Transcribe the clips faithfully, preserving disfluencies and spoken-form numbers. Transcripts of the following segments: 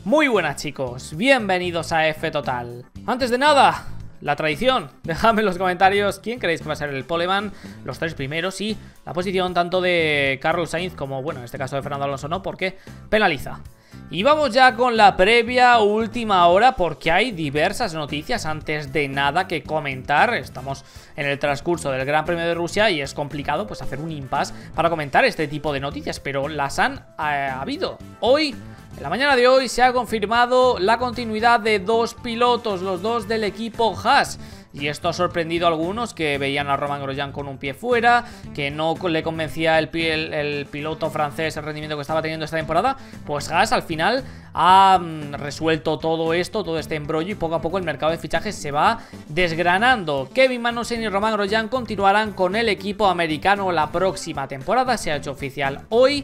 Muy buenas chicos, bienvenidos a F Total. Antes de nada, la tradición, dejadme en los comentarios quién creéis que va a ser el poleman, los tres primeros y la posición tanto de Carlos Sainz como, bueno, en este caso de Fernando Alonso no, porque penaliza. Y vamos ya con la previa última hora porque hay diversas noticias antes de nada que comentar. Estamos en el transcurso del Gran Premio de Rusia y es complicado pues hacer un impasse para comentar este tipo de noticias, pero las han eh, habido. Hoy, en la mañana de hoy, se ha confirmado la continuidad de dos pilotos, los dos del equipo Haas. Y esto ha sorprendido a algunos que veían a Romain Grosjean con un pie fuera, que no le convencía el, el, el piloto francés el rendimiento que estaba teniendo esta temporada. Pues Haas al final ha mm, resuelto todo esto, todo este embrollo, y poco a poco el mercado de fichajes se va desgranando. Kevin Magnussen y Romain Grosjean continuarán con el equipo americano la próxima temporada, se ha hecho oficial hoy.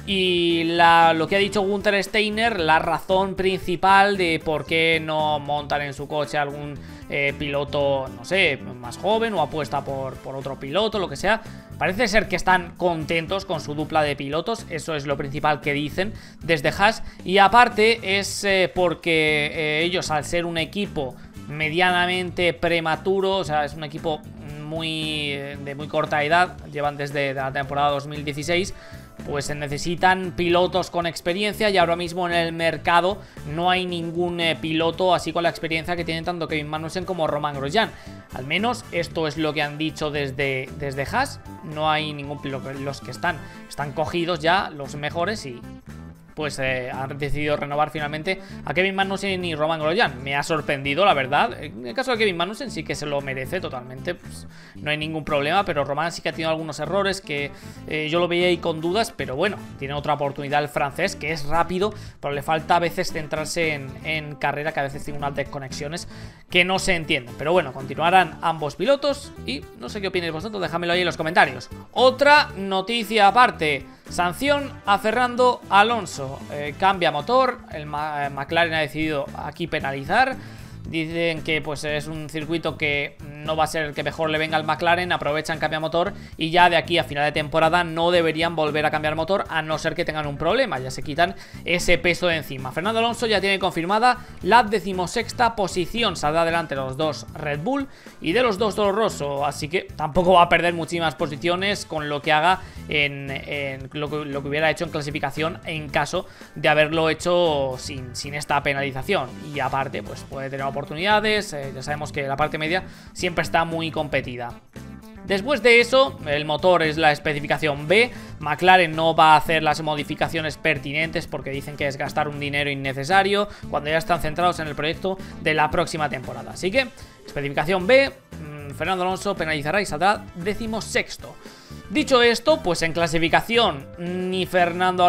Y la, lo que ha dicho Gunther Steiner, la razón principal de por qué no montan en su coche algún eh, piloto, no sé, más joven o apuesta por, por otro piloto, lo que sea. Parece ser que están contentos con su dupla de pilotos, eso es lo principal que dicen desde Haas. Y aparte es eh, porque eh, ellos, al ser un equipo medianamente prematuro, o sea, es un equipo muy de muy corta edad, llevan desde la temporada dos mil dieciséis, pues se necesitan pilotos con experiencia y ahora mismo en el mercado no hay ningún eh, piloto así con la experiencia que tienen tanto Kevin Magnussen como Romain Grosjean. Al menos esto es lo que han dicho desde, desde Haas. No hay ningún piloto, los que están están cogidos ya, los mejores, y pues eh, han decidido renovar finalmente a Kevin Magnussen y Romain Grosjean. Me ha sorprendido, la verdad. En el caso de Kevin Magnussen sí que se lo merece totalmente, pues no hay ningún problema, pero Romain sí que ha tenido algunos errores que eh, yo lo veía ahí con dudas, pero bueno, tiene otra oportunidad el francés, que es rápido, pero le falta a veces centrarse en, en carrera, que a veces tiene unas desconexiones que no se entienden. Pero bueno, continuarán ambos pilotos y no sé qué opináis vosotros, déjamelo ahí en los comentarios. Otra noticia aparte: sanción a Fernando Alonso. Eh, cambia motor, el Ma eh, McLaren ha decidido aquí penalizar. Dicen que pues es un circuito que no va a ser el que mejor le venga al McLaren, aprovechan, cambia motor y ya de aquí a final de temporada no deberían volver a cambiar motor a no ser que tengan un problema, ya se quitan ese peso de encima. Fernando Alonso ya tiene confirmada la decimosexta posición, saldrá adelante los dos Red Bull y de los dos Toro Rosso, así que tampoco va a perder muchísimas posiciones con lo que haga en, en lo, que, lo que hubiera hecho en clasificación en caso de haberlo hecho sin, sin esta penalización. Y aparte pues puede tener oportunidades, eh, ya sabemos que la parte media siempre está muy competida. Después de eso, el motor es la especificación B. McLaren no va a hacer las modificaciones pertinentes porque dicen que es gastar un dinero innecesario cuando ya están centrados en el proyecto de la próxima temporada. Así que, especificación B, mmm, Fernando Alonso penalizará y saldrá decimosexto. Dicho esto, pues en clasificación ni Fernando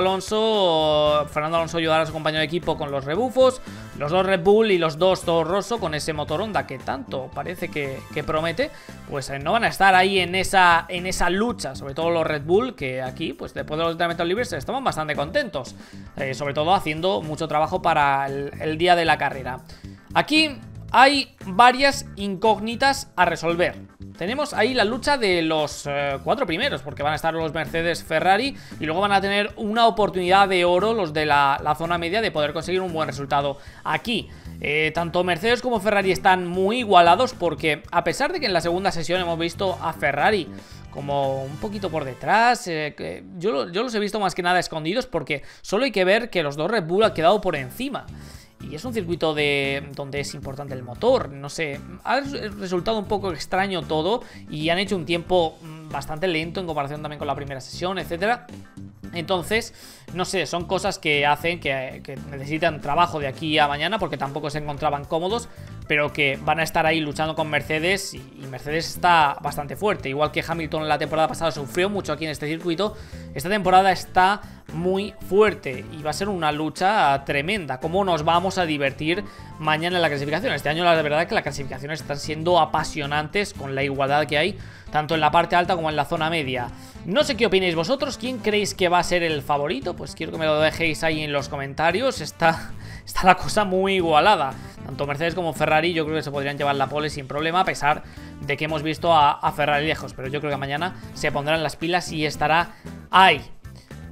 Alonso Fernando Alonso ayudará a su compañero de equipo con los rebufos, los dos Red Bull y los dos Toro Rosso con ese motor Honda que tanto parece que, que promete, pues eh, no van a estar ahí en esa, en esa lucha, sobre todo los Red Bull, que aquí, pues después de los entrenamientos libres estaban bastante contentos, eh, sobre todo haciendo mucho trabajo para el, el día de la carrera. Aquí hay varias incógnitas a resolver. Tenemos ahí la lucha de los eh, cuatro primeros, porque van a estar los Mercedes, Ferrari, y luego van a tener una oportunidad de oro los de la, la zona media de poder conseguir un buen resultado aquí. Eh, tanto Mercedes como Ferrari están muy igualados porque, a pesar de que en la segunda sesión hemos visto a Ferrari como un poquito por detrás, eh, que yo, yo los he visto más que nada escondidos, porque solo hay que ver que los dos Red Bull han quedado por encima. Y es un circuito de donde es importante el motor, no sé, ha resultado un poco extraño todo y han hecho un tiempo bastante lento en comparación también con la primera sesión, etcétera. Entonces, no sé, son cosas que hacen que, que necesitan trabajo de aquí a mañana porque tampoco se encontraban cómodos, pero que van a estar ahí luchando con Mercedes y, y Mercedes está bastante fuerte. Igual que Hamilton la temporada pasada sufrió mucho aquí en este circuito, esta temporada está muy fuerte y va a ser una lucha tremenda. ¿Cómo nos vamos a divertir mañana en la clasificación? Este año la verdad es que las clasificaciones están siendo apasionantes con la igualdad que hay tanto en la parte alta como en la zona media. No sé qué opináis vosotros, ¿quién creéis que va a ser el favorito? Pues quiero que me lo dejéis ahí en los comentarios. Está, está la cosa muy igualada. Tanto Mercedes como Ferrari yo creo que se podrían llevar la pole sin problema, a pesar de que hemos visto a, a Ferrari lejos. Pero yo creo que mañana se pondrán las pilas y estará ahí.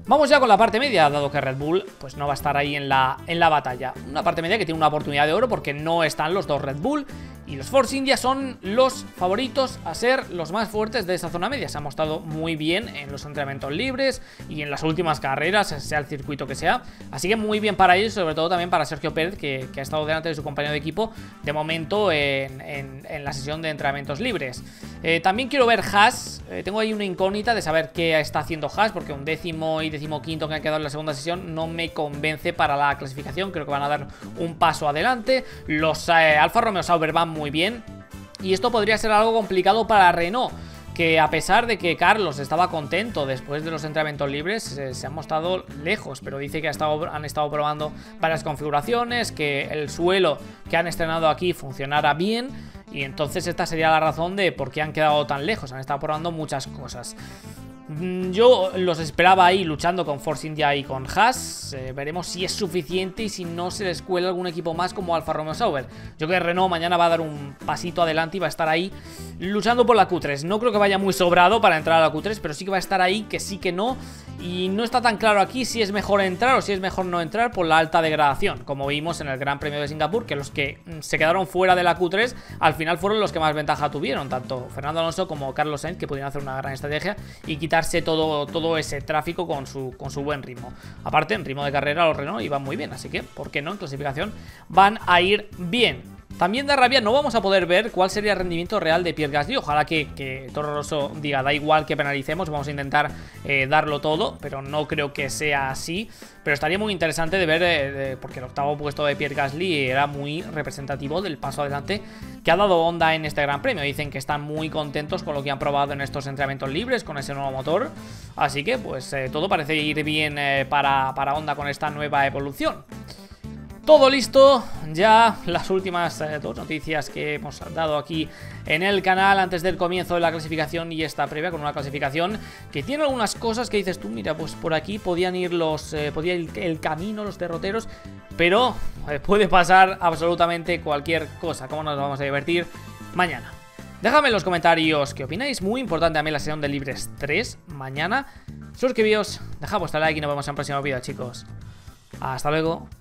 Vamos ya con la parte media, dado que Red Bull pues no va a estar ahí en la, en la batalla. Una parte media que tiene una oportunidad de oro porque no están los dos Red Bull. Y los Force India son los favoritos a ser los más fuertes de esa zona media. Se han mostrado muy bien en los entrenamientos libres y en las últimas carreras, sea el circuito que sea. Así que muy bien para ellos, sobre todo también para Sergio Pérez, que, que ha estado delante de su compañero de equipo de momento en, en, en la sesión de entrenamientos libres. Eh, también quiero ver Haas. Eh, tengo ahí una incógnita de saber qué está haciendo Haas, porque un décimo y decimoquinto que han quedado en la segunda sesión no me convence para la clasificación. Creo que van a dar un paso adelante. Los eh, Alfa Romeo Sauber van muy bien y esto podría ser algo complicado para Renault, que a pesar de que Carlos estaba contento después de los entrenamientos libres, se, se han mostrado lejos, pero dice que ha estado, han estado probando varias configuraciones, que el suelo que han estrenado aquí funcionara bien, y entonces esta sería la razón de por qué han quedado tan lejos. Han estado probando muchas cosas. Yo los esperaba ahí luchando con Force India y con Haas. eh, Veremos si es suficiente y si no se les cuela algún equipo más como Alfa Romeo Sauber. Yo creo que Renault mañana va a dar un pasito adelante y va a estar ahí luchando por la Q tres. No creo que vaya muy sobrado para entrar a la Q tres, pero sí que va a estar ahí, que sí que no. Y no está tan claro aquí si es mejor entrar o si es mejor no entrar por la alta degradación, como vimos en el Gran Premio de Singapur, que los que se quedaron fuera de la Q tres al final fueron los que más ventaja tuvieron, tanto Fernando Alonso como Carlos Sainz, que pudieron hacer una gran estrategia y quitarse todo, todo ese tráfico con su, con su buen ritmo. Aparte, en ritmo de carrera los Renault iban muy bien, así que, ¿por qué no? En clasificación van a ir bien. También da rabia, no vamos a poder ver cuál sería el rendimiento real de Pierre Gasly. Ojalá que, que Toro Rosso diga, da igual que penalicemos, vamos a intentar eh, darlo todo, pero no creo que sea así. Pero estaría muy interesante de ver, eh, de, porque el octavo puesto de Pierre Gasly era muy representativo del paso adelante que ha dado Honda en este Gran Premio. Dicen que están muy contentos con lo que han probado en estos entrenamientos libres, con ese nuevo motor. Así que, pues, eh, todo parece ir bien eh, para, para Honda con esta nueva evolución. Todo listo, ya las últimas eh, dos noticias que hemos dado aquí en el canal antes del comienzo de la clasificación y esta previa, con una clasificación que tiene algunas cosas que dices tú, mira, pues por aquí podían ir los, eh, podía ir el camino, los derroteros, pero eh, puede pasar absolutamente cualquier cosa. ¿Cómo nos vamos a divertir mañana? Déjame en los comentarios qué opináis, muy importante también la sesión de Libres tres mañana. Suscribíos, dejad vuestro like y nos vemos en el próximo vídeo, chicos. Hasta luego.